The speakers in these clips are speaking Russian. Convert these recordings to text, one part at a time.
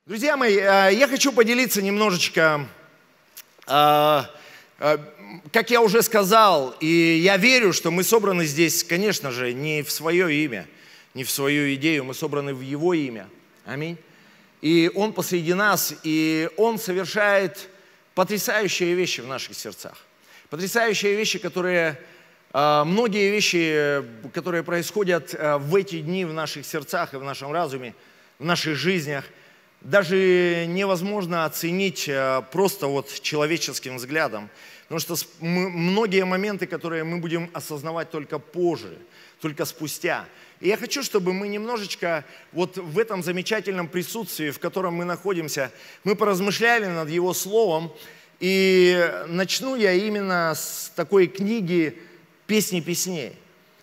Друзья мои, я хочу поделиться немножечко, как я уже сказал, и я верю, что мы собраны здесь, конечно же, не в свое имя, не в свою идею, мы собраны в Его имя. Аминь. И Он посреди нас, и Он совершает потрясающие вещи в наших сердцах. Потрясающие вещи, многие вещи, которые происходят в эти дни в наших сердцах и в нашем разуме, в наших жизнях, даже невозможно оценить просто человеческим взглядом. Потому что многие моменты, которые мы будем осознавать только позже, только спустя. И я хочу, чтобы мы немножечко в этом замечательном присутствии, в котором мы находимся, мы поразмышляли над Его Словом. И начну я именно с такой книги «Песни песней».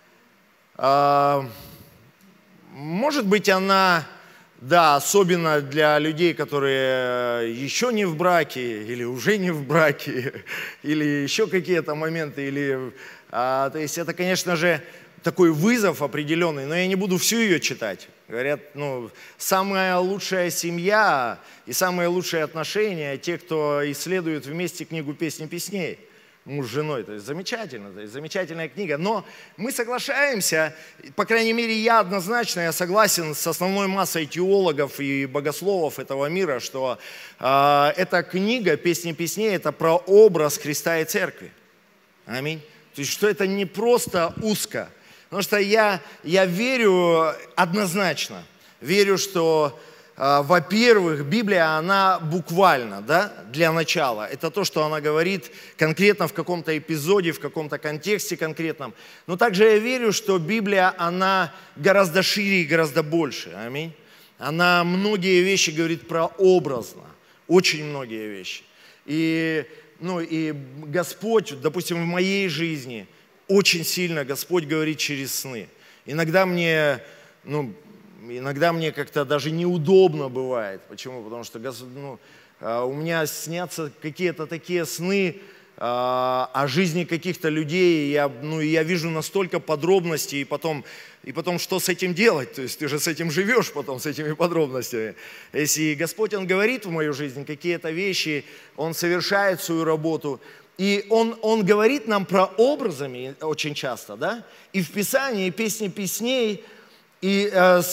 Может быть, она... Да, особенно для людей, которые еще не в браке, или уже не в браке, или еще какие-то моменты, то есть это, конечно же, такой вызов определенный, но я не буду всю ее читать. Говорят, самая лучшая семья и самые лучшие отношения, те, кто исследует вместе книгу «Песни песней», муж с женой, то есть замечательная книга. Но мы соглашаемся, по крайней мере, я согласен с основной массой теологов и богословов этого мира, что эта книга «Песни песней» – это прообраз Христа и Церкви. Аминь. То есть, что это не просто узко. Потому что я верю однозначно, верю, что... Во-первых, Библия, она буквально, для начала. Это то, что она говорит конкретно в каком-то эпизоде, в каком-то контексте конкретном. Но также я верю, что Библия, она гораздо шире и гораздо больше. Аминь. Она многие вещи говорит прообразно. Очень многие вещи. И Господь, допустим, в моей жизни, очень сильно Господь говорит через сны. Иногда мне как-то даже неудобно бывает. Почему? Потому что у меня снятся какие-то такие сны о жизни каких-то людей, и я вижу настолько подробностей, и потом что с этим делать? То есть ты же с этим живешь потом, с этими подробностями. Если Господь, Он говорит в мою жизнь какие-то вещи, Он совершает свою работу, и Он говорит нам прообразами очень часто, и в Писании «Песни песней», и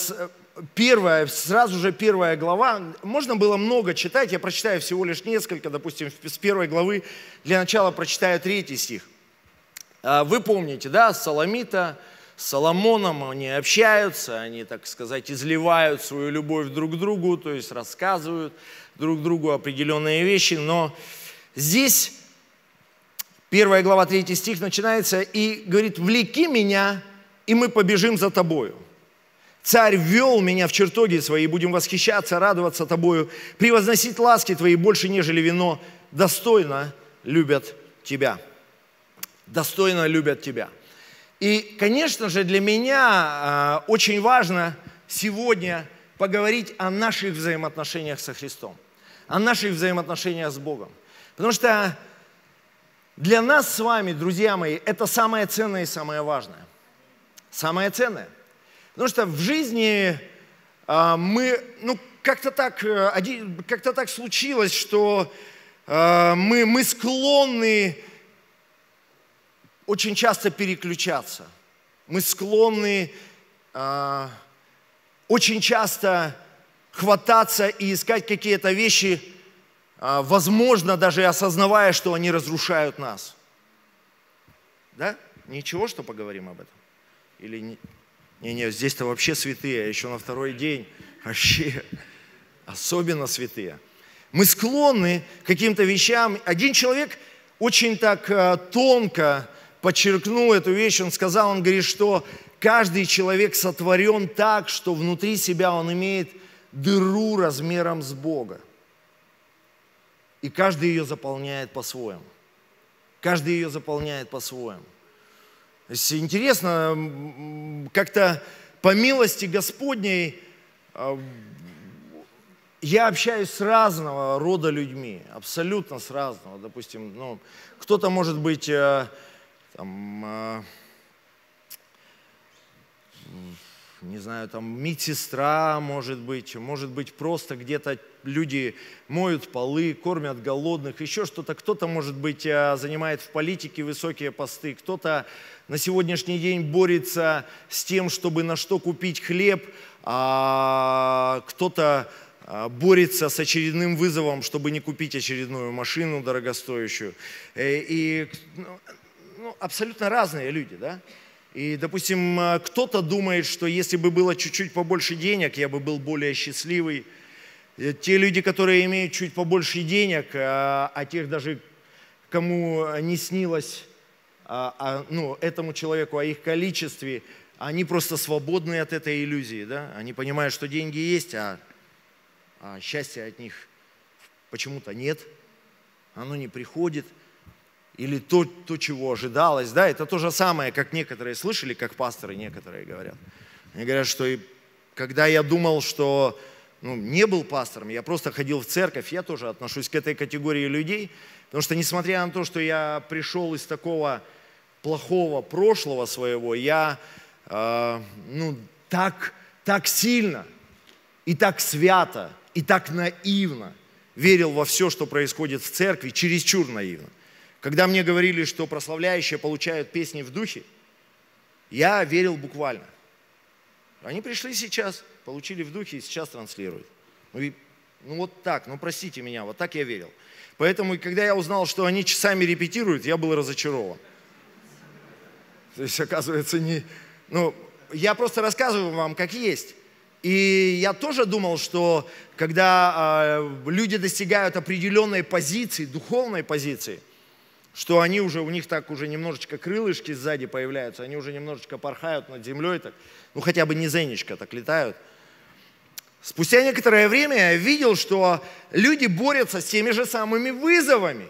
сразу же первая глава, можно было много читать, я прочитаю всего лишь несколько, допустим, с первой главы, для начала прочитаю 3 стих. Вы помните, Соломита с Соломоном, они общаются, они, так сказать, изливают свою любовь друг к другу, то есть рассказывают друг другу определенные вещи, но здесь 1 глава 3 стих начинается и говорит: «Влеки меня, и мы побежим за тобою. Царь ввел меня в чертоги свои, будем восхищаться, радоваться тобою, превозносить ласки твои больше, нежели вино, достойно любят тебя». Достойно любят тебя. И, конечно же, для меня очень важно сегодня поговорить о наших взаимоотношениях со Христом, о наших взаимоотношениях с Богом. Потому что для нас с вами, друзья мои, это самое ценное и самое важное. Самое ценное. Потому что в жизни мы, как-то так случилось, что мы склонны очень часто переключаться. Мы склонны очень часто хвататься и искать какие-то вещи, возможно, даже осознавая, что они разрушают нас. Да? Ничего, что поговорим об этом? Или не? Не, здесь-то вообще святые, еще на второй день вообще особенно святые. Мы склонны к каким-то вещам. Один человек очень так тонко подчеркнул эту вещь, он говорит, что каждый человек сотворен так, что внутри себя он имеет дыру размером с Бога. И каждый ее заполняет по-своему. Каждый ее заполняет по-своему. То есть интересно, как-то по милости Господней я общаюсь с разного рода людьми, абсолютно с разного. Допустим, кто-то может быть не знаю, там медсестра, может быть просто где-то люди моют полы, кормят голодных, еще что-то. Кто-то, может быть, занимает в политике высокие посты, кто-то на сегодняшний день борется с тем, чтобы на что купить хлеб, а кто-то борется с очередным вызовом, чтобы не купить очередную машину дорогостоящую. И абсолютно разные люди, да? И, допустим, кто-то думает, что если бы было чуть-чуть побольше денег, я бы был более счастливый. Те люди, которые имеют чуть побольше денег, а тех даже, кому не снилось этому человеку о их количестве, они просто свободны от этой иллюзии. Да? Они понимают, что деньги есть, а счастья от них почему-то нет, оно не приходит. Или то, чего ожидалось, да, это то же самое, как некоторые слышали, как пасторы некоторые говорят. Они говорят, что когда я думал, что не был пастором, я просто ходил в церковь, я тоже отношусь к этой категории людей, потому что несмотря на то, что я пришел из такого плохого прошлого своего, я так сильно и так свято, и так наивно верил во все, что происходит в церкви, чересчур наивно. Когда мне говорили, что прославляющие получают песни в духе, я верил буквально. Они пришли сейчас, получили в духе и сейчас транслируют. Вот так, простите меня, вот так я верил. Поэтому, когда я узнал, что они часами репетируют, я был разочарован. То есть, оказывается, я просто рассказываю вам, как есть. И я тоже думал, что когда люди достигают определенной позиции, духовной позиции, что они уже, у них так уже немножечко крылышки сзади появляются, они уже немножечко порхают над землей, так, хотя бы не зенечка, так летают. Спустя некоторое время я видел, что люди борются с теми же самыми вызовами.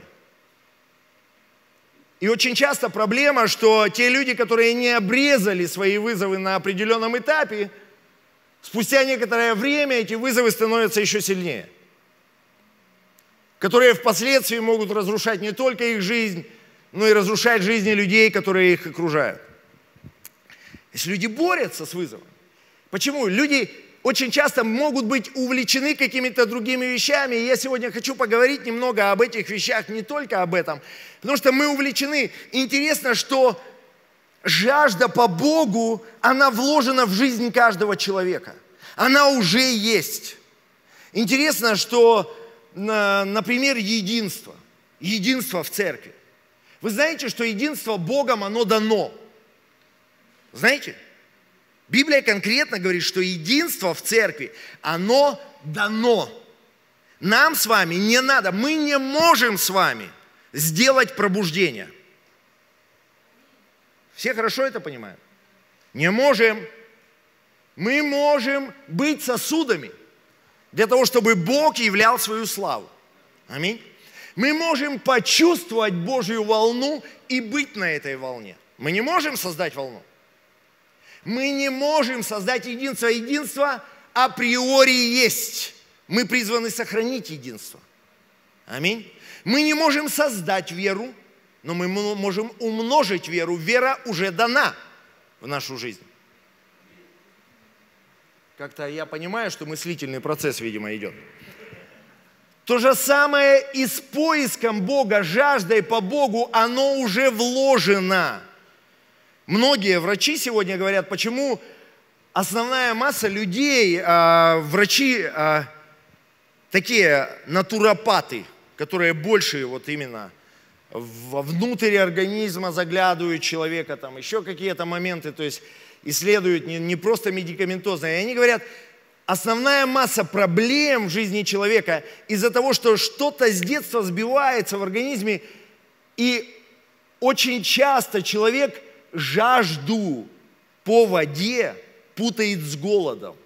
И очень часто проблема, что те люди, которые не обрезали свои вызовы на определенном этапе, спустя некоторое время эти вызовы становятся еще сильнее, которые впоследствии могут разрушать не только их жизнь, но и разрушать жизни людей, которые их окружают. Если люди борются с вызовом. Почему? Люди очень часто могут быть увлечены какими-то другими вещами, и я сегодня хочу поговорить немного об этих вещах, не только об этом, потому что мы увлечены. Интересно, что жажда по Богу, она вложена в жизнь каждого человека. Она уже есть. Интересно, что например, единство в церкви. Вы знаете, что единство Богом, оно дано. Знаете? Библия конкретно говорит, что единство в церкви, оно дано. Нам с вами не надо, мы не можем с вами сделать пробуждение. Все хорошо это понимают? Не можем. Мы можем быть сосудами для того, чтобы Бог являл свою славу. Аминь. Мы можем почувствовать Божью волну и быть на этой волне. Мы не можем создать волну. Мы не можем создать единство. Единство априори есть. Мы призваны сохранить единство. Аминь. Мы не можем создать веру, но мы можем умножить веру. Вера уже дана в нашу жизнь. Как-то я понимаю, что мыслительный процесс, видимо, идет. То же самое и с поиском Бога, жаждой по Богу, оно уже вложено. Многие врачи сегодня говорят, почему основная масса людей, врачи, такие натуропаты, которые больше вот именно внутрь организма заглядывают человека, там еще какие-то моменты, то есть исследуют не просто медикаментозно. И они говорят, основная масса проблем в жизни человека из-за того, что что-то с детства сбивается в организме, и очень часто человек жажду по воде путает с голодом.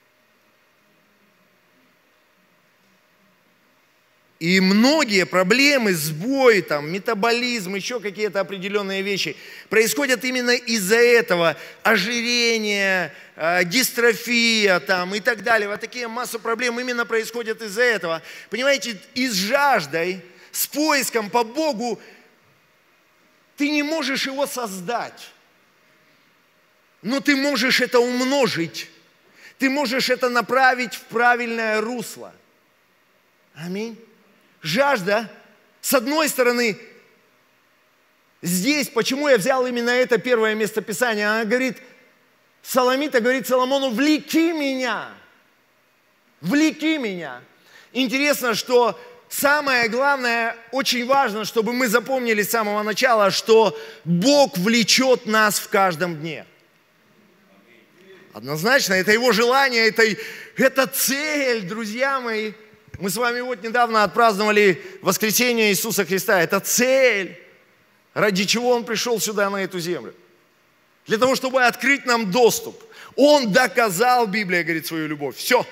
И многие проблемы, сбой, там, метаболизм, еще какие-то определенные вещи происходят именно из-за этого. Ожирение, дистрофия там, и так далее. Вот такие масса проблем именно происходят из-за этого. Понимаете, и с жаждой, с поиском по Богу ты не можешь его создать. Но ты можешь это умножить. Ты можешь это направить в правильное русло. Аминь. Жажда, с одной стороны, здесь, почему я взял именно это первое местописание, она говорит, Соломита говорит Соломону, влеки меня, влеки меня. Интересно, что самое главное, очень важно, чтобы мы запомнили с самого начала, что Бог влечет нас в каждом дне. Однозначно, это Его желание, это цель, друзья мои. Мы с вами вот недавно отпраздновали воскресение Иисуса Христа. Это цель, ради чего Он пришел сюда, на эту землю. Для того, чтобы открыть нам доступ. Он доказал, Библия говорит, свою любовь. Все.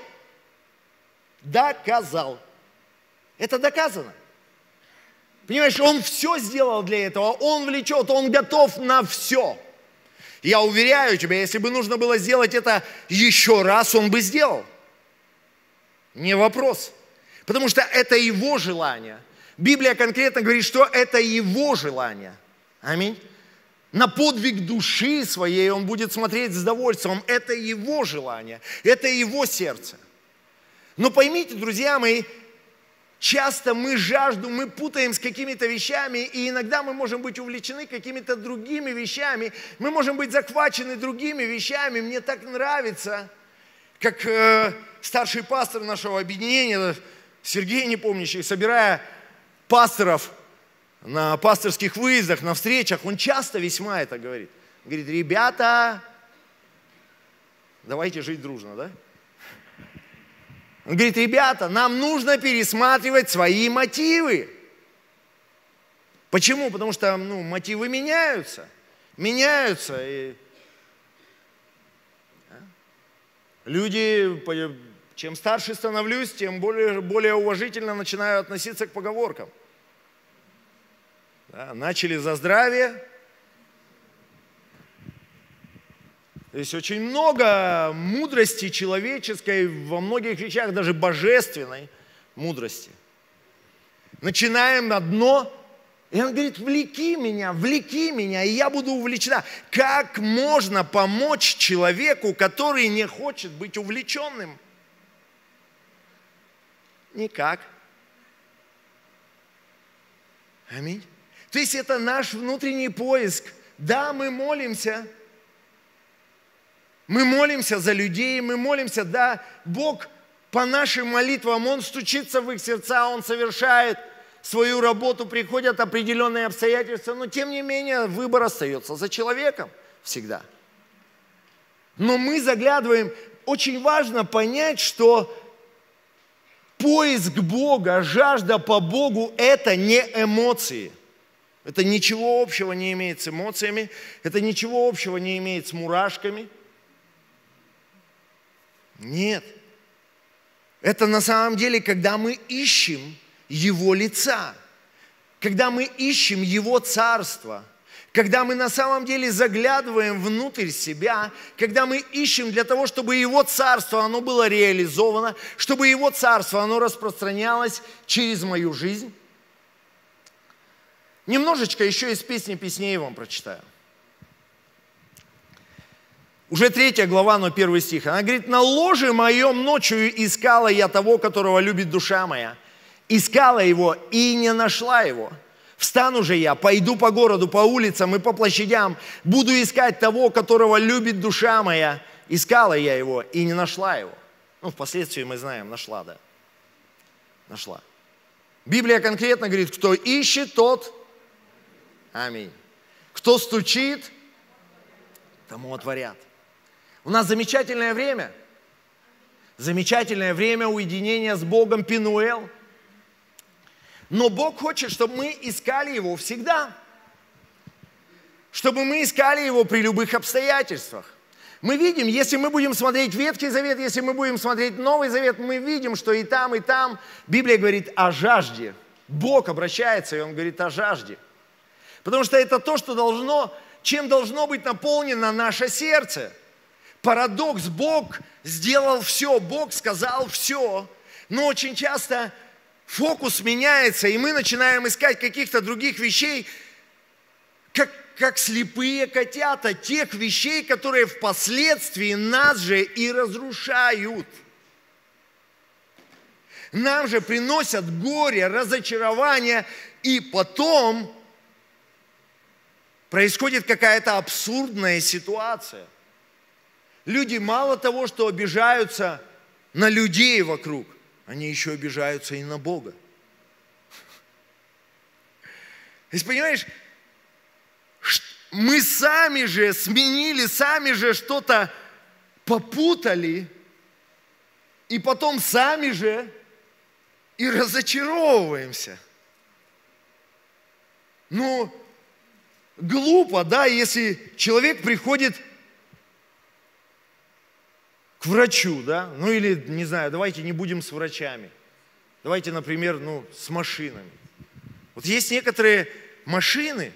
Доказал. Это доказано. Понимаешь, Он все сделал для этого. Он влечет, Он готов на все. Я уверяю тебя, если бы нужно было сделать это еще раз, Он бы сделал. Не вопрос. Потому что это Его желание. Библия конкретно говорит, что это Его желание. Аминь. На подвиг души своей Он будет смотреть с довольством. Это Его желание. Это Его сердце. Но поймите, друзья мои, часто мы жажду, мы путаем с какими-то вещами, и иногда мы можем быть увлечены какими-то другими вещами, мы можем быть захвачены другими вещами. Мне так нравится, как старший пастор нашего объединения, Сергей Непомнящий, собирая пасторов на пасторских выездах, на встречах, он часто весьма это говорит. Говорит, ребята, давайте жить дружно, да? Он говорит, ребята, нам нужно пересматривать свои мотивы. Почему? Потому что мотивы меняются. И люди, чем старше становлюсь, тем более уважительно начинаю относиться к поговоркам. Да, начали за здравие. То есть очень много мудрости человеческой, во многих вещах даже божественной мудрости. Начинаем одно, и он говорит, влеки меня, и я буду увлечена. Как можно помочь человеку, который не хочет быть увлеченным? Никак. Аминь. То есть это наш внутренний поиск. Да, мы молимся. Мы молимся за людей, мы молимся, да, Бог по нашим молитвам, Он стучится в их сердца, Он совершает свою работу, приходят определенные обстоятельства, но тем не менее выбор остается за человеком всегда. Но мы заглядываем, очень важно понять, что поиск Бога, жажда по Богу – это не эмоции. Это ничего общего не имеет с эмоциями, это ничего общего не имеет с мурашками. Нет. Это на самом деле, когда мы ищем Его лица, когда мы ищем Его царство, когда мы на самом деле заглядываем внутрь себя, когда мы ищем для того, чтобы Его царство, оно было реализовано, чтобы Его царство, оно распространялось через мою жизнь. Немножечко еще из песни песней вам прочитаю. Уже 3 глава, но 1 стих. Она говорит, на ложе моем ночью искала я того, которого любит душа моя. Искала его и не нашла его. Встану же я, пойду по городу, по улицам и по площадям. Буду искать того, которого любит душа моя. Искала я его и не нашла его. Впоследствии мы знаем, нашла, да. Нашла. Библия конкретно говорит, кто ищет, тот. Аминь. Кто стучит, тому отворят. У нас замечательное время уединения с Богом, Пинуэл. Но Бог хочет, чтобы мы искали Его всегда. Чтобы мы искали Его при любых обстоятельствах. Мы видим, если мы будем смотреть Ветхий Завет, если мы будем смотреть Новый Завет, мы видим, что и там Библия говорит о жажде. Бог обращается, и Он говорит о жажде. Потому что это то, что чем должно быть наполнено наше сердце. Парадокс, Бог сделал все, Бог сказал все, но очень часто фокус меняется, и мы начинаем искать каких-то других вещей, как слепые котята, тех вещей, которые впоследствии нас же и разрушают. Нам же приносят горе, разочарование, и потом происходит какая-то абсурдная ситуация. Люди мало того, что обижаются на людей вокруг, они еще обижаются и на Бога. То есть, понимаешь, мы сами же сменили, сами же что-то попутали, и потом сами же и разочаровываемся. Ну, глупо, да, если человек приходит к врачу, да, ну или, не знаю, давайте не будем с врачами. Давайте, например, с машинами. Вот есть некоторые машины,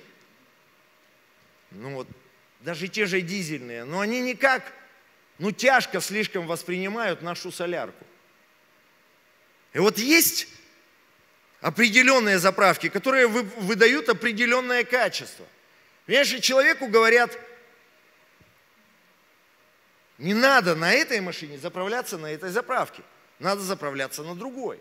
даже те же дизельные, но они никак, тяжко слишком воспринимают нашу солярку. И вот есть определенные заправки, которые выдают определенное качество. Понимаешь, человеку говорят, не надо на этой машине заправляться на этой заправке, надо заправляться на другой.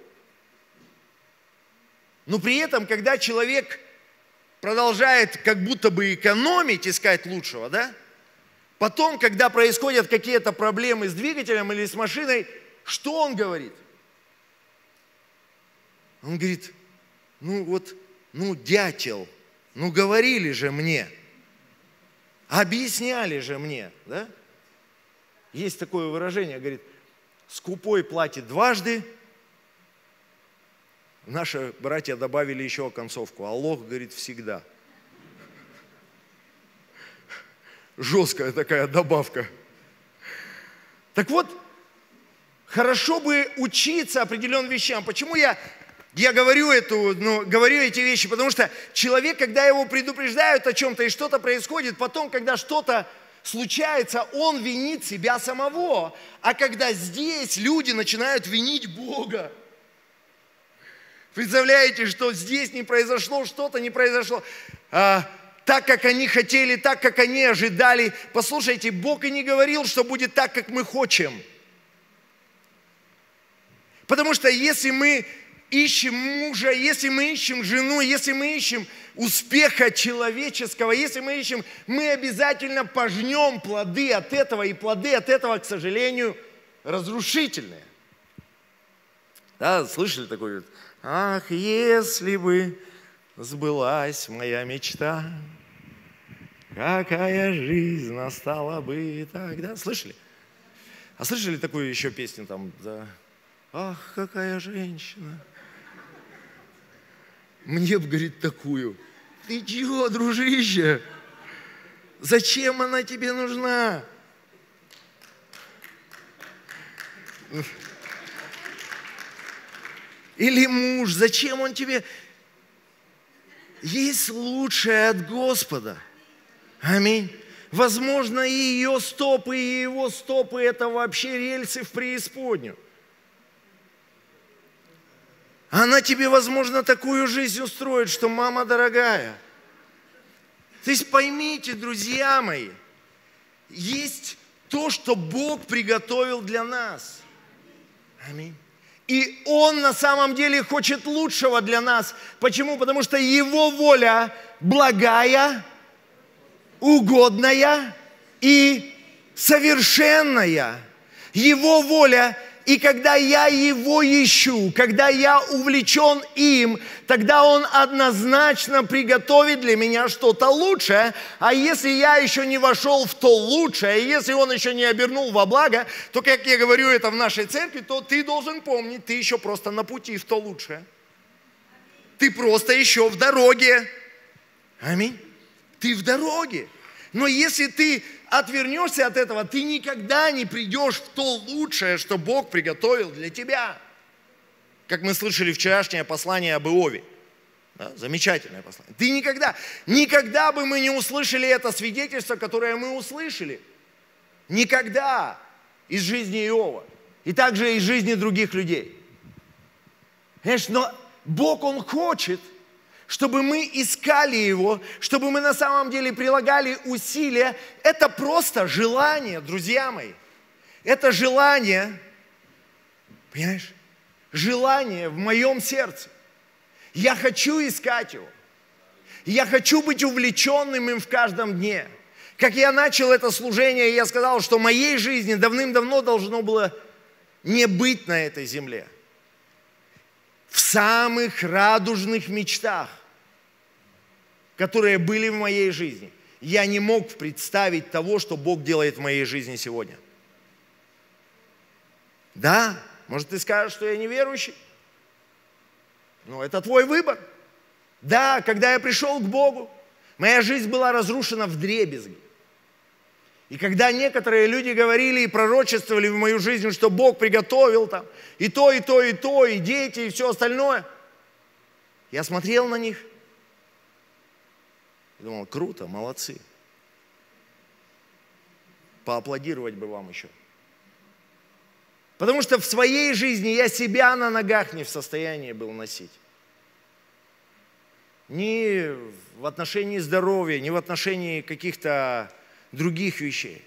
Но при этом, когда человек продолжает как будто бы экономить, искать лучшего, да, потом, когда происходят какие-то проблемы с двигателем или с машиной, что он говорит? Он говорит, дятел, говорили же мне, объясняли же мне, да? Есть такое выражение, говорит, скупой платит дважды. Наши братья добавили еще концовку, а лох, говорит, всегда. Жесткая такая добавка. Так вот, хорошо бы учиться определенным вещам. Почему я говорю эти вещи? Потому что человек, когда его предупреждают о чем-то и что-то происходит, потом, когда что-то случается, он винит себя самого. А когда здесь люди начинают винить Бога, представляете, что здесь не произошло, что-то не произошло так, как они хотели, так, как они ожидали. Послушайте, Бог и не говорил, что будет так, как мы хотим. Потому что если мы ищем мужа, если мы ищем жену, если мы ищем успеха человеческого, если мы ищем, мы обязательно пожнем плоды от этого, и плоды от этого, к сожалению, разрушительные. Да, слышали такое? Ах, если бы сбылась моя мечта, какая жизнь настала бы тогда. Слышали? А слышали такую еще песню там? Да. Ах, какая женщина. Мне бы, говорит, такую. Ты чего, дружище? Зачем она тебе нужна? Или муж, зачем он тебе? Есть лучшее от Господа. Аминь. Возможно, и ее стопы, и его стопы – это вообще рельсы в преисподнюю. Она тебе, возможно, такую жизнь устроит, что, мама дорогая. То есть поймите, друзья мои, есть то, что Бог приготовил для нас. Аминь. И Он на самом деле хочет лучшего для нас. Почему? Потому что Его воля благая, угодная и совершенная. Его воля. И когда я Его ищу, когда я увлечен им, тогда Он однозначно приготовит для меня что-то лучшее. А если я еще не вошел в то лучшее, если Он еще не обернул во благо, то, как я говорю это в нашей церкви, то ты должен помнить, ты еще просто на пути в то лучшее. Ты просто еще в дороге. Аминь. Ты в дороге. Но если ты отвернешься от этого, ты никогда не придешь в то лучшее, что Бог приготовил для тебя. Как мы слышали вчерашнее послание об Иове. Да, замечательное послание. Ты никогда бы мы не услышали это свидетельство, которое мы услышали. Никогда из жизни Иова. И также из жизни других людей. Понимаешь, но Бог, Он хочет, чтобы мы искали Его, чтобы мы на самом деле прилагали усилия. Это просто желание, друзья мои. Это желание, понимаешь? желание в моем сердце. Я хочу искать Его. Я хочу быть увлеченным им в каждом дне. Как я начал это служение, я сказал, что моей жизни давным-давно должно было не быть на этой земле. В самых радужных мечтах, которые были в моей жизни, я не мог представить того, что Бог делает в моей жизни сегодня. Да, может, ты скажешь, что я неверующий? Но это твой выбор. Да, когда я пришел к Богу, моя жизнь была разрушена вдребезги. И когда некоторые люди говорили и пророчествовали в мою жизнь, что Бог приготовил там и то, и то, и то, и дети, и все остальное, я смотрел на них и думал, круто, молодцы. Поаплодировать бы вам еще. Потому что в своей жизни я себя на ногах не в состоянии был носить. Ни в отношении здоровья, ни в отношении каких-то других вещей.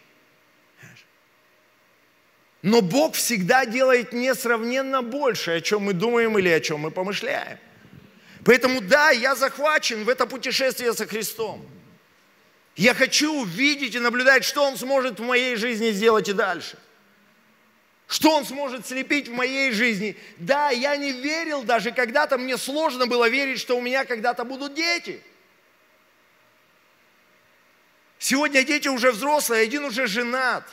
Но Бог всегда делает несравненно больше, о чем мы думаем или о чем мы помышляем. Поэтому да, я захвачен в это путешествие со Христом. Я хочу увидеть и наблюдать, что Он сможет в моей жизни сделать и дальше. Что Он сможет слепить в моей жизни. Да, я не верил даже когда-то, мне сложно было верить, что у меня когда-то будут дети. Сегодня дети уже взрослые, один уже женат.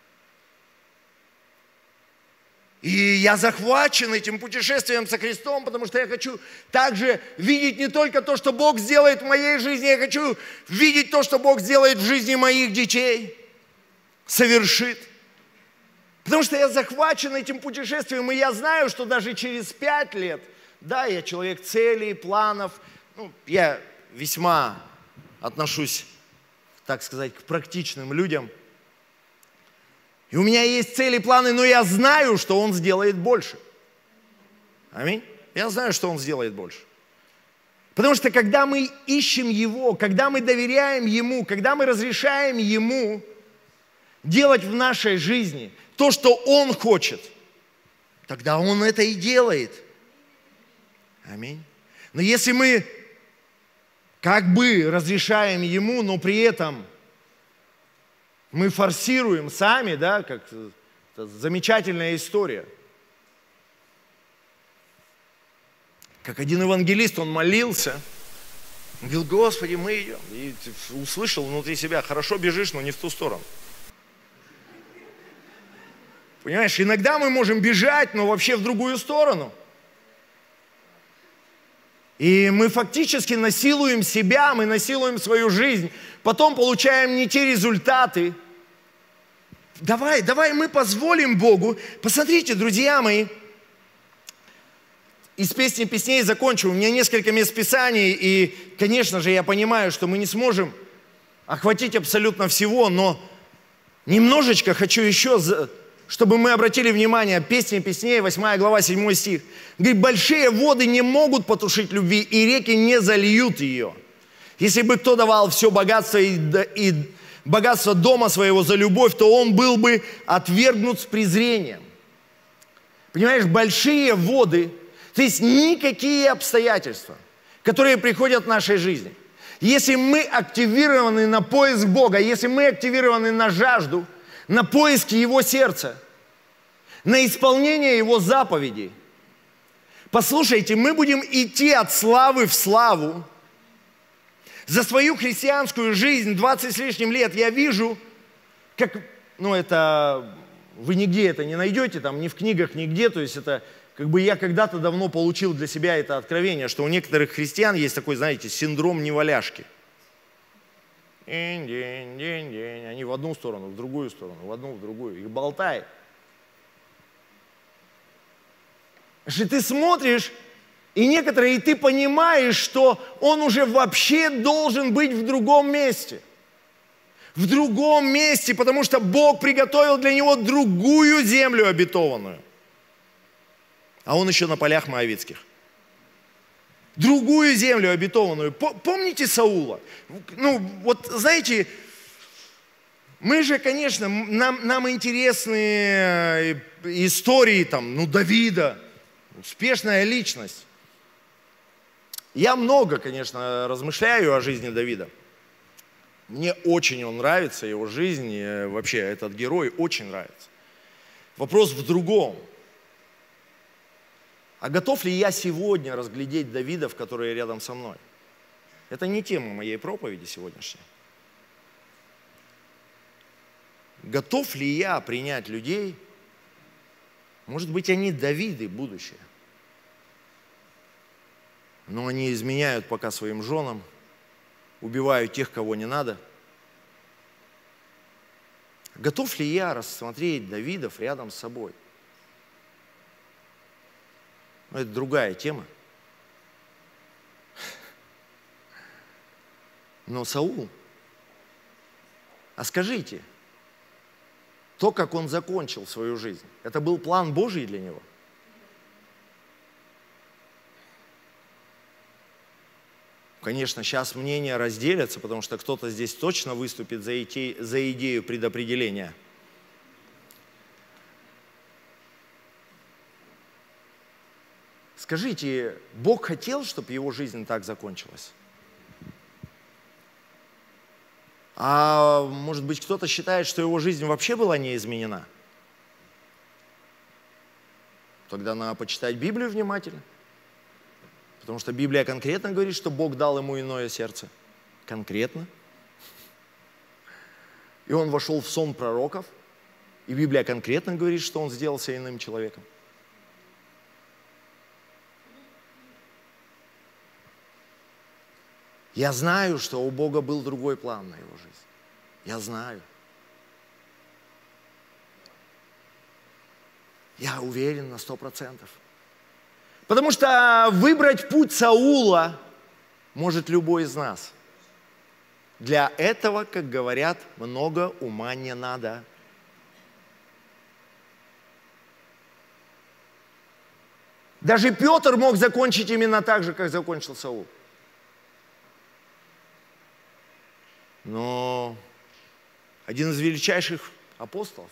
И я захвачен этим путешествием со Христом, потому что я хочу также видеть не только то, что Бог сделает в моей жизни, я хочу видеть то, что Бог сделает в жизни моих детей, совершит. Потому что я захвачен этим путешествием, и я знаю, что даже через 5 лет, да, я человек целей, планов, я весьма отношусь, так сказать, к практичным людям. И у меня есть цели, планы, но я знаю, что Он сделает больше. Аминь. Я знаю, что Он сделает больше. Потому что когда мы ищем Его, когда мы доверяем Ему, когда мы разрешаем Ему делать в нашей жизни то, что Он хочет, тогда Он это и делает. Аминь. Но если мы как бы разрешаем Ему, но при этом мы форсируем сами, да, как это замечательная история. Как один евангелист, он молился, он говорил, Господи, мы идем. И услышал внутри себя, хорошо бежишь, но не в ту сторону. Понимаешь, иногда мы можем бежать, но вообще в другую сторону. И мы фактически насилуем себя, мы насилуем свою жизнь, потом получаем не те результаты. Давай мы позволим Богу. Посмотрите, друзья мои, из «Песни песней» закончу. У меня несколько мест Писаний, и, конечно же, я понимаю, что мы не сможем охватить абсолютно всего, но немножечко хочу еще, чтобы мы обратили внимание, «Песни песней», 8 глава, 7 стих. Говорит, большие воды не могут потушить любви, и реки не зальют ее. Если бы кто давал все богатство и богатство дома своего за любовь, то он был бы отвергнут с презрением. Понимаешь, большие воды, то есть никакие обстоятельства, которые приходят в нашей жизни. Если мы активированы на поиск Бога, если мы активированы на жажду, на поиски Его сердца, на исполнение Его заповедей, послушайте, мы будем идти от славы в славу. За свою христианскую жизнь, 20 с лишним лет, я вижу, как, это, вы нигде это не найдете, там, ни в книгах, нигде, то есть это, как бы я когда-то давно получил для себя это откровение, что у некоторых христиан есть такой, знаете, синдром неваляшки. День, они в одну сторону, в другую сторону, в одну, в другую, их болтает. Что ты смотришь, и некоторые, и ты понимаешь, что он уже вообще должен быть в другом месте. В другом месте, потому что Бог приготовил для него другую землю обетованную. А он еще на полях моавитских. Другую землю обетованную. Помните Саула? Знаете, мы же, конечно, нам интересны истории там, Давида. успешная личность. Я много, конечно, размышляю о жизни Давида. Мне очень он нравится, его жизнь, и вообще этот герой очень нравится. Вопрос в другом. А готов ли я сегодня разглядеть Давидов, которые рядом со мной? Это не тема моей проповеди сегодняшней. Готов ли я принять людей? Может быть, они Давиды будущее. Но они изменяют пока своим женам, убивают тех, кого не надо. Готов ли я рассмотреть Давидов рядом с собой? Но это другая тема. Но Саул, а скажите, то, как он закончил свою жизнь, это был план Божий для него? Конечно, сейчас мнения разделятся, потому что кто-то здесь точно выступит за идею предопределения. Скажите, Бог хотел, чтобы его жизнь так закончилась? А может быть, кто-то считает, что его жизнь вообще была не изменена? Тогда надо почитать Библию внимательно. Потому что Библия конкретно говорит, что Бог дал ему иное сердце. Конкретно. И он вошел в сон пророков. И Библия конкретно говорит, что он сделался иным человеком. Я знаю, что у Бога был другой план на его жизнь. Я знаю. Я уверен на 100%. Потому что выбрать путь Саула может любой из нас. Для этого, как говорят, много ума не надо. Даже Петр мог закончить именно так же, как закончил Саул. Но один из величайших апостолов,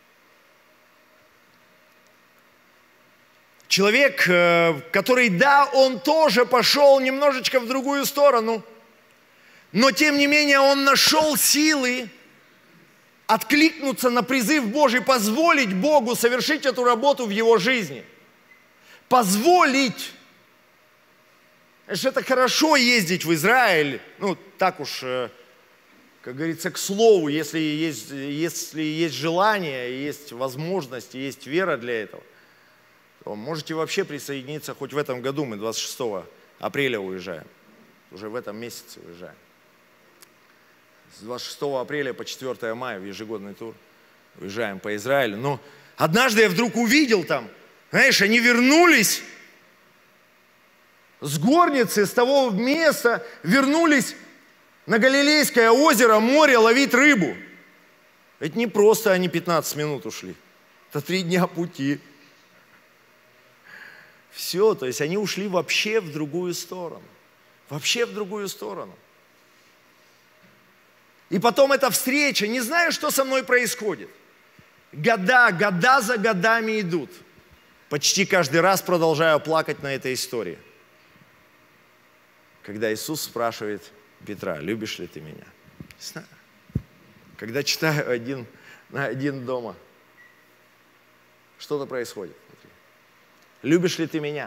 человек, который, да, он тоже пошел немножечко в другую сторону, но тем не менее он нашел силы откликнуться на призыв Божий, позволить Богу совершить эту работу в его жизни. Позволить. Это хорошо ездить в Израиль, ну так уж, как говорится, к слову, если есть желание, есть возможность, есть вера для этого, то можете вообще присоединиться хоть в этом году. Мы 26 апреля уезжаем. Уже в этом месяце уезжаем. С 26 апреля по 4 мая в ежегодный тур уезжаем по Израилю. Но однажды я вдруг увидел там, знаешь, они вернулись с горницы, с того места, вернулись на Галилейское озеро, море, ловить рыбу. Это не просто они 15 минут ушли. Это 3 дня пути. Все, то есть они ушли вообще в другую сторону. Вообще в другую сторону. И потом эта встреча, не знаю, что со мной происходит. Года за годами идут. Почти каждый раз продолжаю плакать на этой истории. Когда Иисус спрашивает Петра: любишь ли ты меня? Не знаю. Когда читаю один дома, что-то происходит. Любишь ли ты меня?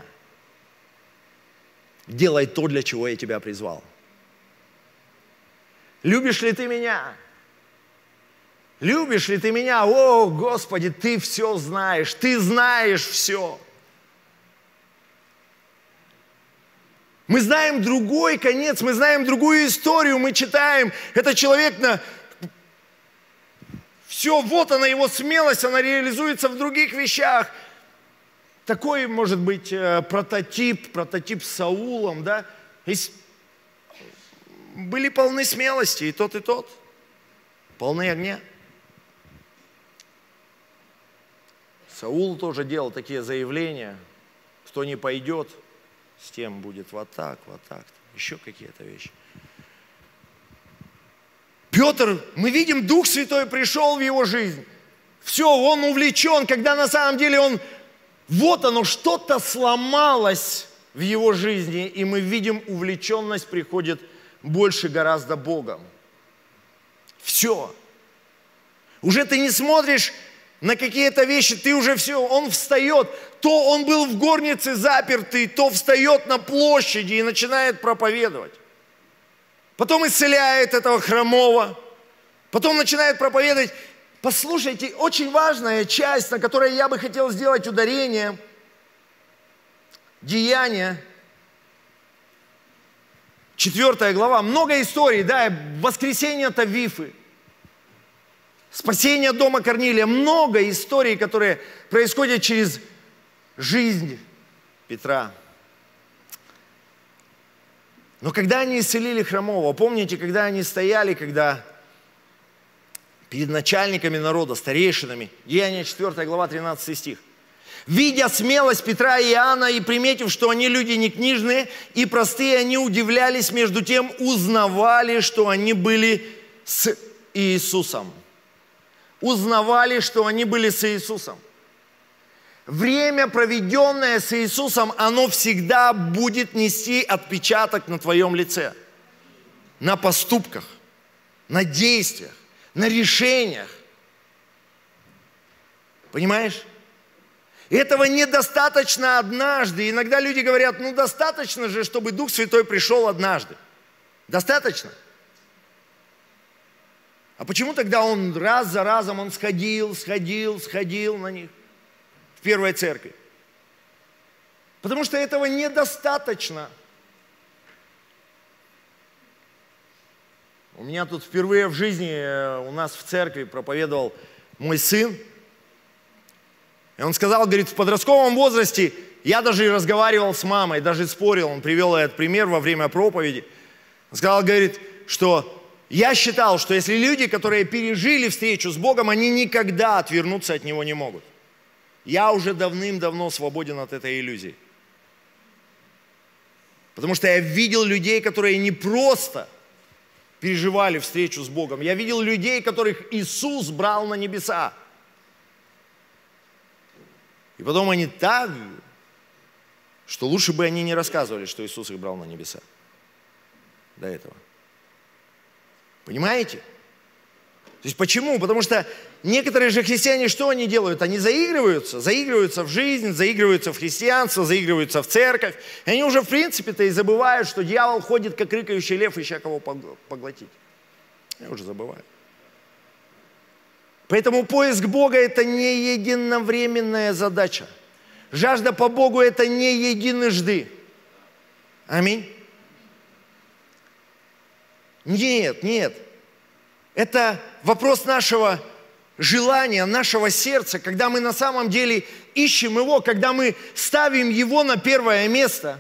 Делай то, для чего я тебя призвал. Любишь ли ты меня? Любишь ли ты меня? О, Господи, ты все знаешь, ты знаешь все. Мы знаем другой конец, мы знаем другую историю, мы читаем, этот человек все, вот она его смелость, она реализуется в других вещах. Такой, может быть, прототип с Саулом, да? Были полны смелости и тот, полны огня. Саул тоже делал такие заявления: кто не пойдет, с тем будет вот так, еще какие-то вещи. Петр, мы видим, Дух Святой пришел в его жизнь. Все, он увлечен, когда на самом деле он Вот оно, что-то сломалось в его жизни, и мы видим, увлеченность приходит больше гораздо Богом. Все. Уже ты не смотришь на какие-то вещи, ты уже все, он встает. То он был в горнице запертый, то встает на площади и начинает проповедовать. Потом исцеляет этого хромого, потом начинает проповедовать. Послушайте, очень важная часть, на которой я бы хотел сделать ударение, Деяния, 4 глава, много историй, да, воскресение Тавифы, спасение дома Корнилия, много историй, которые происходят через жизнь Петра. Но когда они исцелили хромого, помните, когда они стояли, когда перед начальниками народа, старейшинами, Деяния 4 глава, 13 стих. Видя смелость Петра и Иоанна и приметив, что они люди не книжные и простые, они удивлялись, между тем узнавали, что они были с Иисусом. Узнавали, что они были с Иисусом. Время, проведенное с Иисусом, оно всегда будет нести отпечаток на твоем лице, на поступках, на действиях, на решениях. Понимаешь? Этого недостаточно однажды. Иногда люди говорят, ну достаточно же, чтобы Дух Святой пришел однажды. Достаточно? А почему тогда он раз за разом он сходил на них в первой церкви? Потому что этого недостаточно. У меня тут впервые в жизни у нас в церкви проповедовал мой сын. И он сказал, говорит, в подростковом возрасте я даже и разговаривал с мамой, даже спорил. Он привел этот пример во время проповеди. Он сказал, говорит, что я считал, что если люди, которые пережили встречу с Богом, они никогда отвернуться от Него не могут. Я уже давным-давно свободен от этой иллюзии. Потому что я видел людей, которые не просто переживали встречу с Богом. Я видел людей, которых Иисус брал на небеса. И потом они так, что лучше бы они не рассказывали, что Иисус их брал на небеса до этого. Понимаете? То есть почему? Потому что некоторые же христиане, что они делают? Они заигрываются в жизнь, заигрываются в христианство, заигрываются в церковь. И они уже в принципе-то и забывают, что дьявол ходит, как рыкающий лев, ища кого поглотить. Они уже забывают. Поэтому поиск Бога – это не единовременная задача. Жажда по Богу – это не единожды. Аминь. Нет. Это вопрос нашего желания, нашего сердца, когда мы на самом деле ищем Его, когда мы ставим Его на первое место.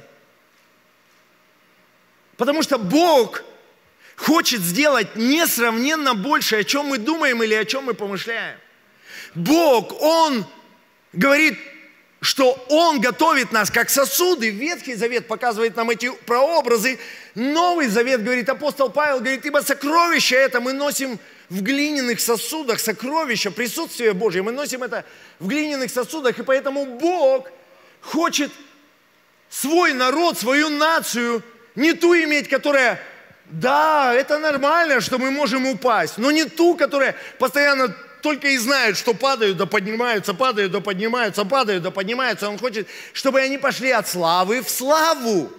Потому что Бог хочет сделать несравненно больше, о чем мы думаем или о чем мы помышляем. Бог, Он говорит, что Он готовит нас как сосуды. Ветхий Завет показывает нам эти прообразы. Новый Завет, говорит апостол Павел, говорит, ибо сокровище это мы носим в глиняных сосудах, сокровище, присутствие Божье, мы носим это в глиняных сосудах, и поэтому Бог хочет свой народ, свою нацию, не ту иметь, которая... Да, это нормально, что мы можем упасть, но не ту, которая постоянно только и знает, что падают да поднимаются, падают да поднимаются, падают да поднимаются. Он хочет, чтобы они пошли от славы в славу.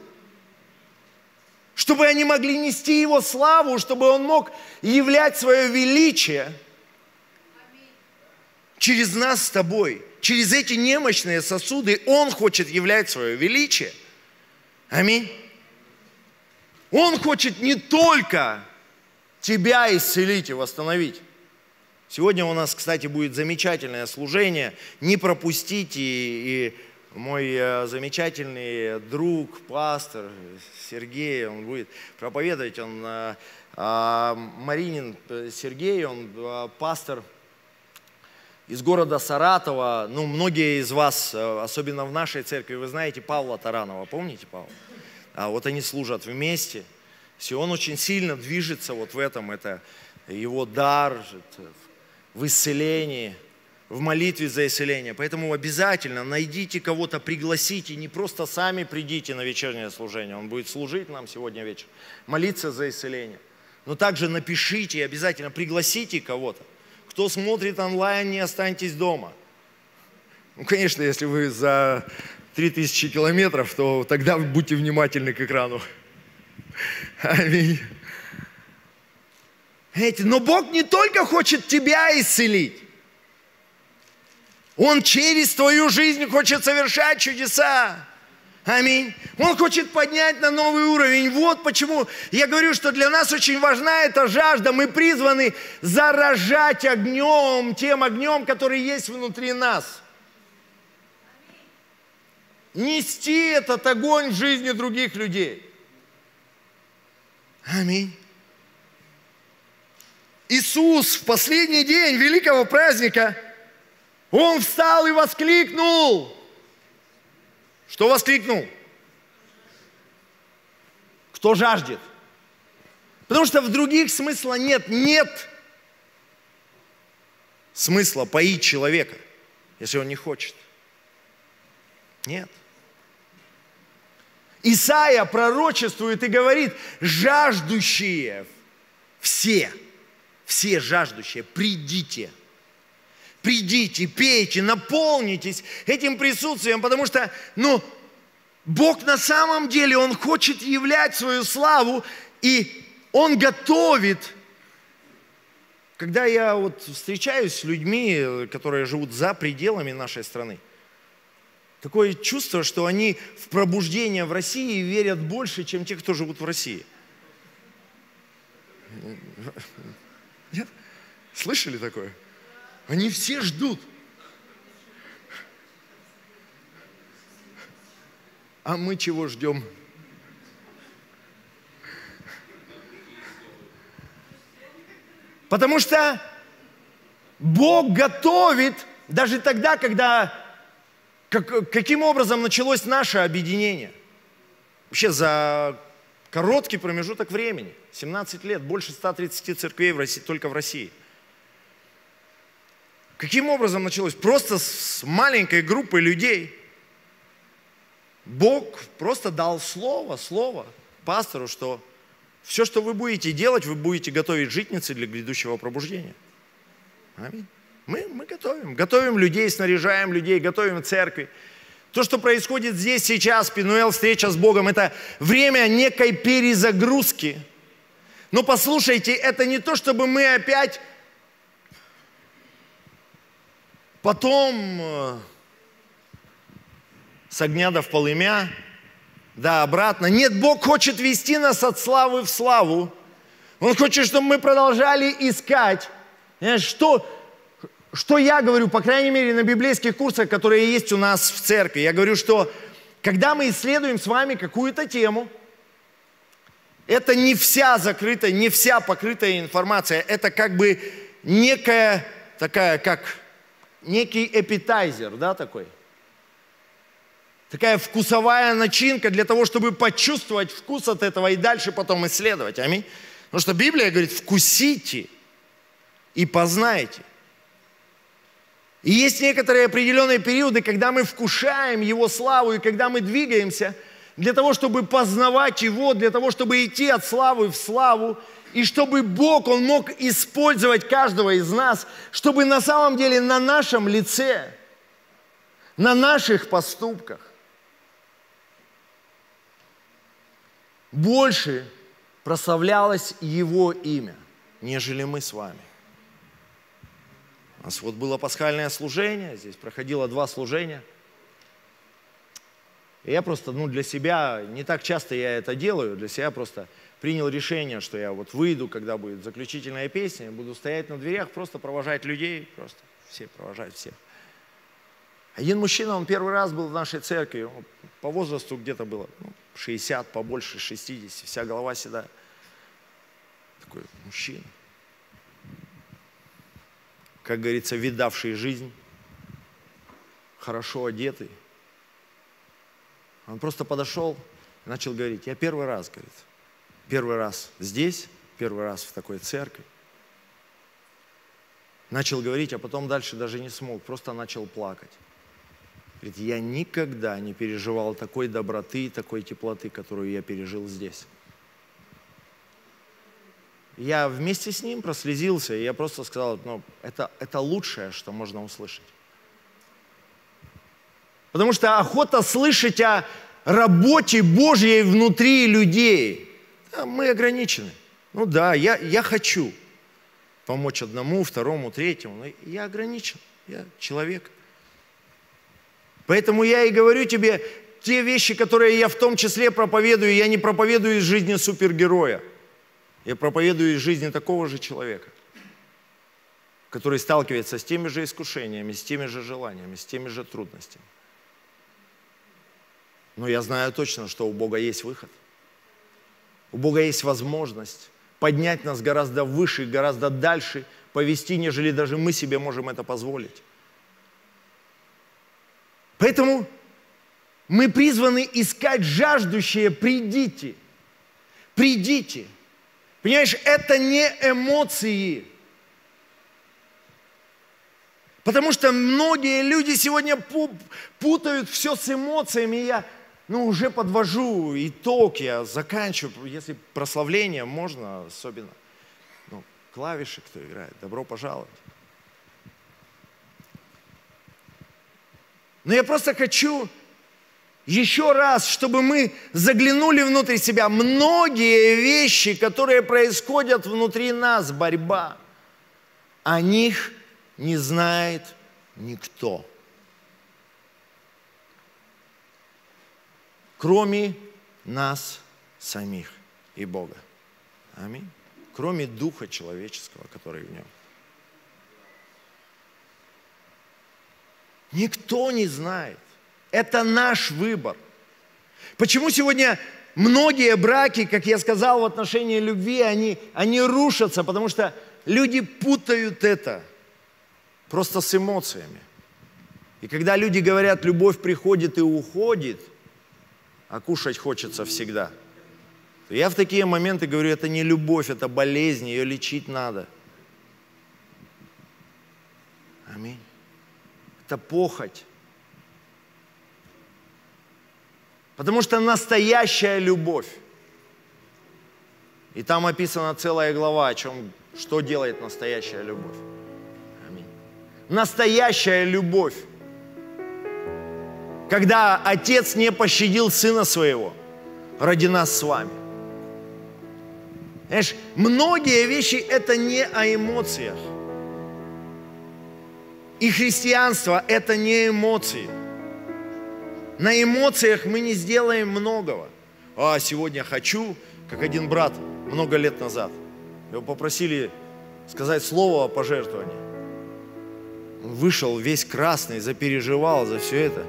Чтобы они могли нести Его славу, чтобы Он мог являть свое величие через нас с тобой. Через эти немощные сосуды Он хочет являть свое величие. Аминь. Он хочет не только тебя исцелить и восстановить. Сегодня у нас, кстати, будет замечательное служение. Не пропустите. И мой замечательный друг, пастор Сергей, он будет проповедовать. Он Маринин Сергей, он пастор из города Саратова. Ну, многие из вас, особенно в нашей церкви, вы знаете Павла Таранова. Помните Павла? А вот они служат вместе. И он очень сильно движется вот в этом. Это его дар в исцелении. в молитве за исцеление. Поэтому обязательно найдите кого-то, пригласите, не просто сами придите на вечернее служение. Он будет служить нам сегодня вечером, молиться за исцеление. Но также напишите и обязательно пригласите кого-то. Кто смотрит онлайн, не останьтесь дома. Ну, конечно, если вы за 3000 километров, то тогда будьте внимательны к экрану. Аминь. Знаете, но Бог не только хочет тебя исцелить. Он через твою жизнь хочет совершать чудеса. Аминь. Он хочет поднять на новый уровень. Вот почему я говорю, что для нас очень важна эта жажда. Мы призваны заражать огнем, тем огнем, который есть внутри нас. Нести этот огонь в жизни других людей. Аминь. Иисус в последний день великого праздника, Он встал и воскликнул. Что воскликнул? Кто жаждет? Потому что в других смысла нет. Нет смысла поить человека, если он не хочет. Нет. Исайя пророчествует и говорит: жаждущие все жаждущие, придите. Придите, пейте, наполнитесь этим присутствием, потому что, Бог на самом деле, Он хочет являть свою славу, и Он готовит. Когда я встречаюсь с людьми, которые живут за пределами нашей страны, такое чувство, что они в пробуждение в России верят больше, чем те, кто живут в России. Нет? Слышали такое? Они все ждут. А мы чего ждем? Потому что Бог готовит даже тогда, когда... Каким образом началось наше объединение? Вообще за короткий промежуток времени, 17 лет, больше 130 церквей в России, только в России. Каким образом началось? Просто с маленькой группой людей. Бог просто дал слово пастору, что все, что вы будете делать, вы будете готовить житницы для грядущего пробуждения. Аминь. Мы готовим людей, снаряжаем людей, готовим церкви. То, что происходит здесь сейчас, Пенуэл, встреча с Богом, это время некой перезагрузки. Но послушайте, это не то, чтобы мы опять потом с огня до в полымя, да, обратно. Нет, Бог хочет вести нас от славы в славу. Он хочет, чтобы мы продолжали искать. Что я говорю, по крайней мере, на библейских курсах, которые есть у нас в церкви. Я говорю, что когда мы исследуем с вами какую-то тему, это не вся закрытая, не вся покрытая информация. Это как бы некая такая, как некий appetizer, да, такой. Такая вкусовая начинка для того, чтобы почувствовать вкус от этого и дальше потом исследовать. Аминь. Потому что Библия говорит: вкусите и познайте. И есть некоторые определенные периоды, когда мы вкушаем Его славу, и когда мы двигаемся для того, чтобы познавать Его, для того, чтобы идти от славы в славу, и чтобы Бог, Он мог использовать каждого из нас, чтобы на самом деле на нашем лице, на наших поступках больше прославлялось Его имя, нежели мы с вами. У нас было пасхальное служение, здесь проходило 2 служения. И я просто, для себя, не так часто я это делаю, для себя просто принял решение, что я выйду, когда будет заключительная песня, буду стоять на дверях, просто провожать людей, просто все провожать всех. Один мужчина, он первый раз был в нашей церкви, по возрасту где-то было 60, побольше 60, вся голова седая. Такой мужчина. Как говорится, видавший жизнь, хорошо одетый. Он просто подошел и начал говорить: я первый раз, говорит, первый раз здесь, первый раз в такой церкви. Начал говорить, а потом дальше даже не смог, просто начал плакать. Говорит, я никогда не переживал такой доброты, такой теплоты, которую я пережил здесь. Я вместе с ним прослезился, и я просто сказал, это лучшее, что можно услышать. Потому что охота слышать о работе Божьей внутри людей. Да, мы ограничены. Ну да, я хочу помочь одному, второму, третьему, но я ограничен, я человек. Поэтому я и говорю тебе, те вещи, которые я в том числе проповедую, я не проповедую из жизни супергероя. Я проповедую из жизни такого же человека, который сталкивается с теми же искушениями, с теми же желаниями, с теми же трудностями. Но я знаю точно, что у Бога есть выход. У Бога есть возможность поднять нас гораздо выше, гораздо дальше, повести, нежели даже мы себе можем это позволить. Поэтому мы призваны искать жаждущие, придите. Придите. Понимаешь, это не эмоции. Потому что многие люди сегодня путают все с эмоциями. Я уже подвожу итог, я заканчиваю. Если прославление можно, особенно клавиши, кто играет, добро пожаловать. Но я просто хочу еще раз, чтобы мы заглянули внутрь себя. Многие вещи, которые происходят внутри нас, борьба, о них не знает никто. Кроме нас самих и Бога. Аминь. Кроме духа человеческого, который в нем. Никто не знает. Это наш выбор. Почему сегодня многие браки, как я сказал, в отношении любви, они рушатся? Потому что люди путают это просто с эмоциями. И когда люди говорят, любовь приходит и уходит, а кушать хочется всегда, то я в такие моменты говорю, это не любовь, это болезнь, ее лечить надо. Аминь. Это похоть. Потому что настоящая любовь. И там описана целая глава, что делает настоящая любовь. Аминь. Настоящая любовь. Когда Отец не пощадил Сына Своего ради нас с вами. Знаешь, многие вещи это не о эмоциях. И христианство это не эмоции. На эмоциях мы не сделаем многого. Сегодня хочу, как один брат много лет назад. Его попросили сказать слово о пожертвовании. Он вышел весь красный, запереживал за все это.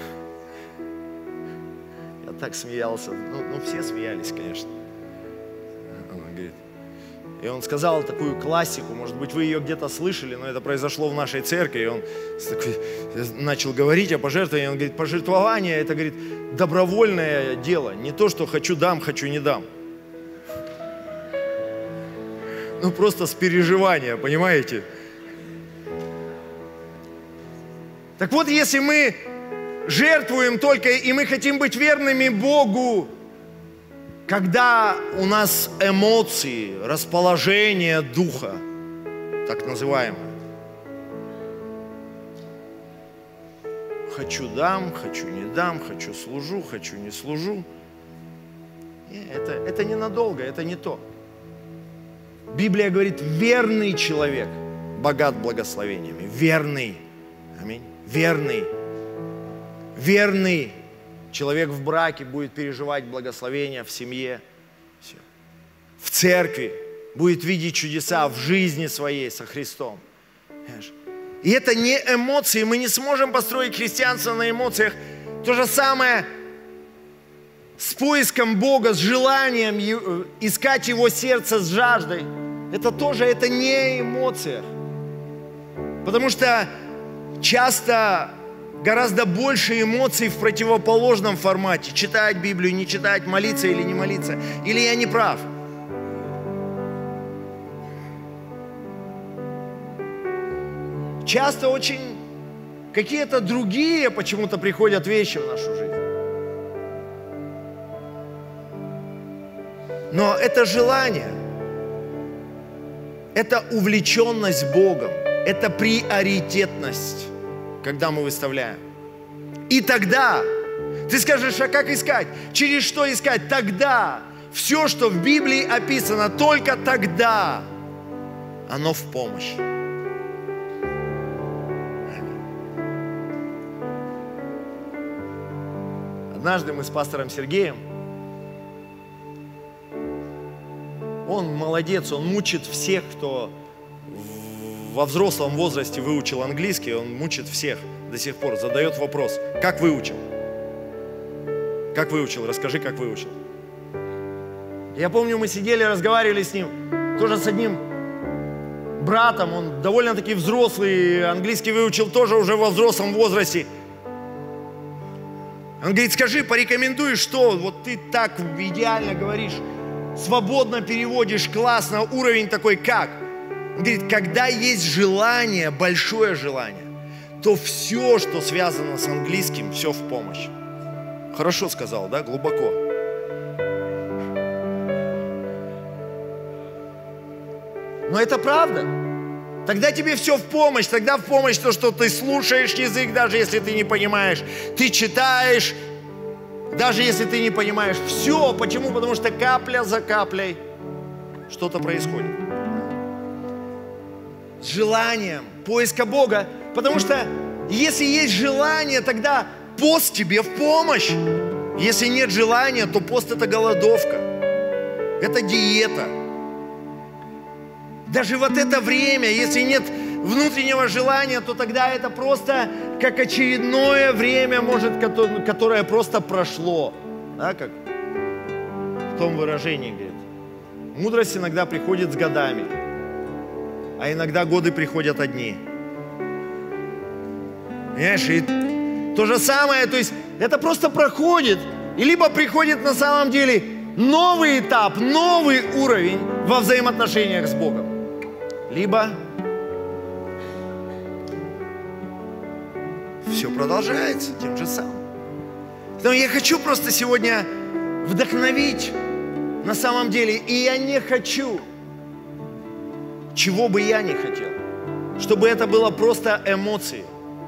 Я так смеялся. Все смеялись, конечно. Он говорит. И он сказал такую классику, может быть, вы ее где-то слышали, но это произошло в нашей церкви. И он начал говорить о пожертвовании. Он говорит, пожертвование это, говорит, добровольное дело. Не то, что хочу дам, хочу не дам. Просто с переживания, понимаете? Так вот, если мы жертвуем только, и мы хотим быть верными Богу, когда у нас эмоции, расположение духа, так называемое, хочу дам, хочу не дам, хочу служу, хочу не служу, это ненадолго, это не то. Библия говорит, верный человек богат благословениями, верный, аминь, верный, верный. Человек в браке будет переживать благословения в семье, все. В церкви будет видеть чудеса в жизни своей со Христом. Понимаешь? И это не эмоции, мы не сможем построить христианство на эмоциях. То же самое с поиском Бога, с желанием искать Его сердце, с жаждой. Это не эмоциях. Потому что часто гораздо больше эмоций в противоположном формате. Читать Библию, не читать, молиться или не молиться. Или я не прав? часто очень какие-то другие почему-то приходят вещи в нашу жизнь. Но это желание, это увлеченность Богом, это приоритетность, когда мы выставляем. И тогда ты скажешь, а как искать? Через что искать? Тогда все, что в Библии описано, только тогда оно в помощь. Однажды мы с пастором Сергеем, он молодец, он мучит всех, кто во взрослом возрасте выучил английский, он мучит всех до сих пор, задает вопрос, как выучил? Как выучил? Расскажи, как выучил. Я помню, мы сидели, разговаривали с ним, тоже с одним братом, он довольно-таки взрослый, английский выучил тоже уже во взрослом возрасте. Он говорит, скажи, порекомендуй, что вот ты так идеально говоришь, свободно переводишь, классно, уровень такой как? Он говорит, когда есть желание, большое желание, то все, что связано с английским, все в помощь. Хорошо сказал, да? Глубоко. Но это правда. Тогда тебе все в помощь. Тогда в помощь то, что ты слушаешь язык, даже если ты не понимаешь. Ты читаешь, даже если ты не понимаешь. Все. Почему? Потому что капля за каплей что-то происходит. С желанием поиска Бога. Потому что если есть желание, тогда пост тебе в помощь. Если нет желания, то пост – это голодовка. Это диета. Даже вот это время, если нет внутреннего желания, то тогда это просто как очередное время, может, которое просто прошло. Да, как в том выражении говорит. Мудрость иногда приходит с годами, а иногда годы приходят одни. Понимаешь, и то же самое, то есть это просто проходит, и либо приходит на самом деле новый этап, новый уровень во взаимоотношениях с Богом. Либо все продолжается тем же самым. Но я хочу просто сегодня вдохновить на самом деле, и я не хочу, чего бы я не хотел, чтобы это было просто эмоции.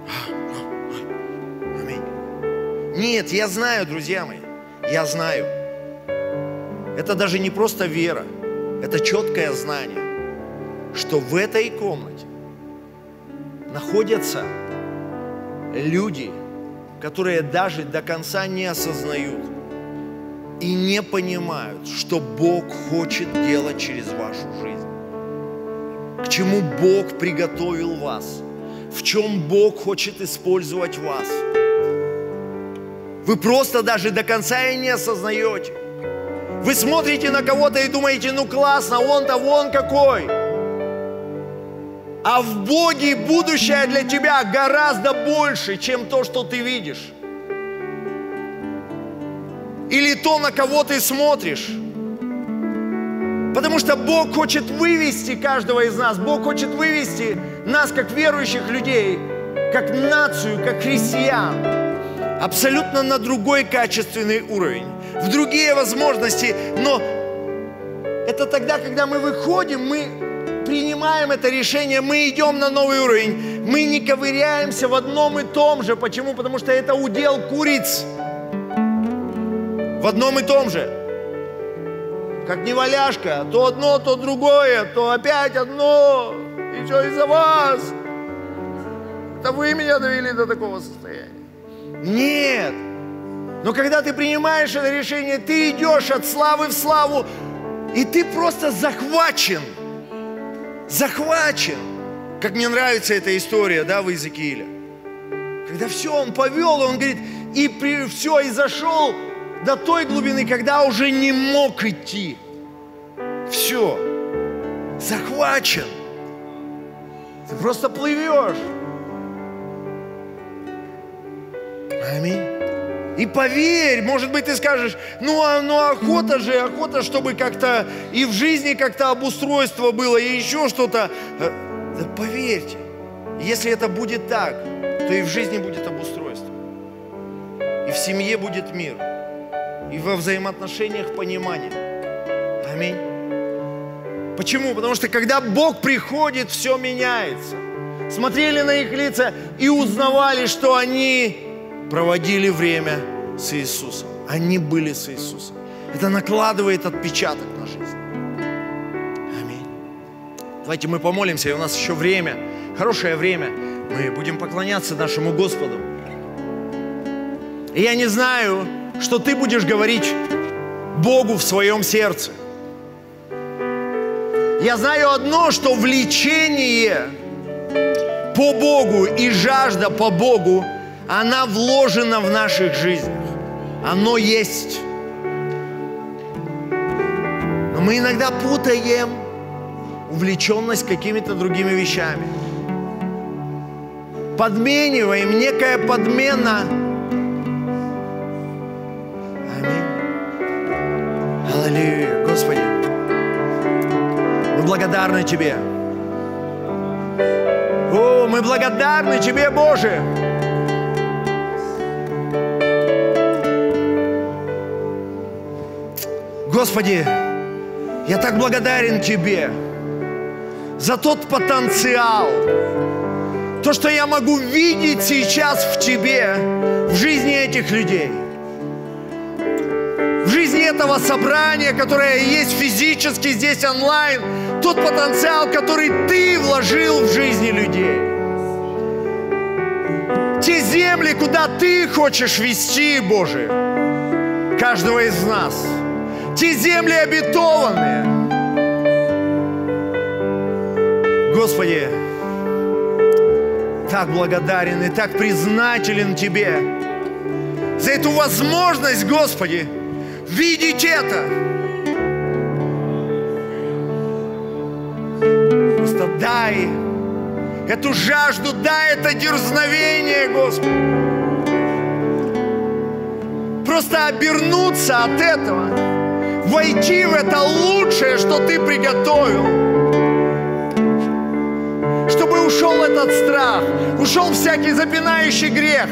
Аминь. Нет, я знаю, друзья мои, я знаю. Это даже не просто вера, это четкое знание, что в этой комнате находятся люди, которые даже до конца не осознают и не понимают, что Бог хочет делать через вашу жизнь. К чему Бог приготовил вас, в чем Бог хочет использовать вас. Вы просто даже до конца и не осознаете. Вы смотрите на кого-то и думаете, ну классно, он-то вон какой. А в Боге будущее для тебя гораздо больше, чем то, что ты видишь. Или то, на кого ты смотришь. Потому что Бог хочет вывести каждого из нас. Бог хочет вывести нас, как верующих людей, как нацию, как христиан, абсолютно на другой качественный уровень, в другие возможности. Но это тогда, когда мы выходим, мы принимаем это решение, мы идем на новый уровень. Мы не ковыряемся в одном и том же. Почему? Потому что это удел куриц. В одном и том же. Как неваляшка. То одно, то другое, то опять одно. И все из-за вас. Это вы меня довели до такого состояния. Нет. Но когда ты принимаешь это решение, ты идешь от славы в славу, и ты просто захвачен. Захвачен. Как мне нравится эта история, да, в Иезекииле. Когда все, он повел, он говорит, и все, и зашел до той глубины, когда уже не мог идти. Все. Захвачен. Ты просто плывешь. Аминь. И поверь, может быть, ты скажешь, ну охота, чтобы как-то и в жизни как-то обустройство было, и еще что-то. Да поверьте, Если это будет так, то и в жизни будет обустройство. И в семье будет мир. И во взаимоотношениях понимание. Аминь. Почему? Потому что когда Бог приходит, все меняется. Смотрели на их лица и узнавали, что они проводили время с Иисусом. Они были с Иисусом. Это накладывает отпечаток на жизнь. Аминь. Давайте мы помолимся, и у нас еще время, хорошее время. Мы будем поклоняться нашему Господу. И я не знаю, что ты будешь говорить Богу в своем сердце. Я знаю одно, что влечение по Богу и жажда по Богу, она вложена в наших жизнях. Оно есть. Но мы иногда путаем увлеченность какими-то другими вещами. Подмениваем, некая подмена. Аминь. Аллилуйя. Господи, мы благодарны Тебе. О, мы благодарны Тебе, Боже. Господи, я так благодарен Тебе за тот потенциал, то, что я могу видеть сейчас в Тебе, в жизни этих людей, в жизни этого собрания, которое есть физически здесь онлайн, тот потенциал, который Ты вложил в жизни людей. Те земли, куда Ты хочешь вести, Боже, каждого из нас. Те земли обетованные. Господи, так благодарен и так признателен Тебе за эту возможность, Господи, видеть это. Просто дай эту жажду, дай это дерзновение, Господи. Просто обернуться от этого, войти в это лучшее, что Ты приготовил. Чтобы ушел этот страх, ушел всякий запинающий грех.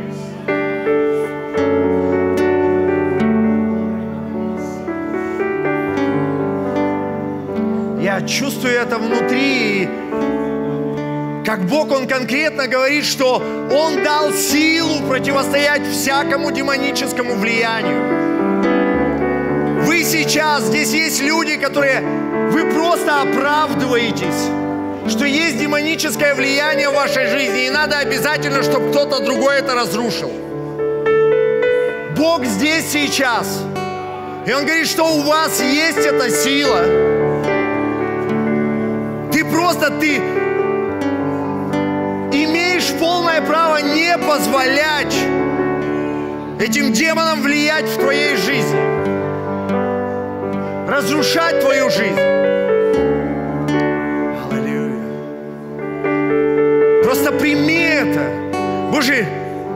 Я чувствую это внутри, как Бог, Он конкретно говорит, что Он дал силу противостоять всякому демоническому влиянию. Вы сейчас, здесь есть люди, которые, вы просто оправдываетесь, что есть демоническое влияние в вашей жизни, и надо обязательно, чтобы кто-то другой это разрушил. Бог здесь сейчас, и Он говорит, что у вас есть эта сила. Ты имеешь полное право не позволять этим демонам влиять в твоей жизни, разрушать твою жизнь. Аллилуйя. Просто прими это. Боже,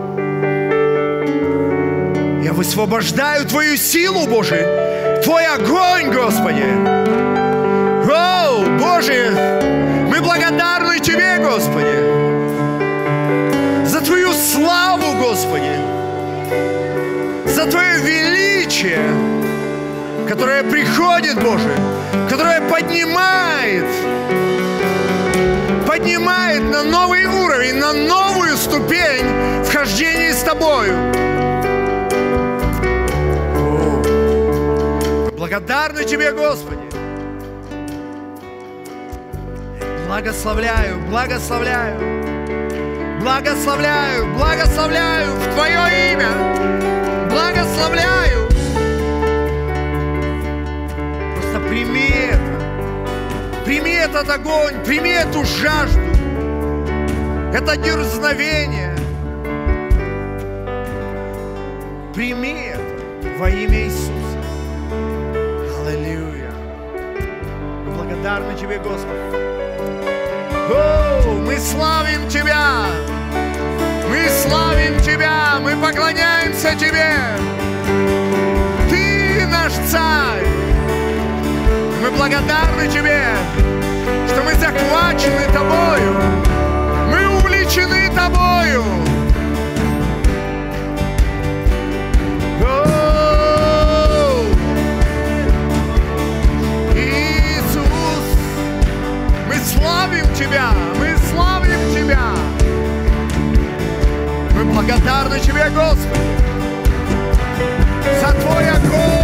я высвобождаю Твою силу, Боже, Твой огонь, Господи. О, Боже, мы благодарны Тебе, Господи, за Твою славу, Господи, за Твое величие, которое приходит, Боже, которое поднимает на новый уровень, на новую ступень вхождения с Тобою. Благодарны Тебе, Господи. Благословляю, благословляю, благословляю, благословляю в Твое имя. Благословляю. Просто прими это. Прими этот огонь, прими эту жажду, это дерзновение. Прими это во имя Иисуса. Аллилуйя. Мы благодарны Тебе, Господи. О, мы славим Тебя. Мы славим Тебя. Мы поклоняемся Тебе. Ты наш Царь. Мы благодарны Тебе, что мы захвачены Тобою. Мы Мы благодарны Тебе, Господи, за Твой огонь.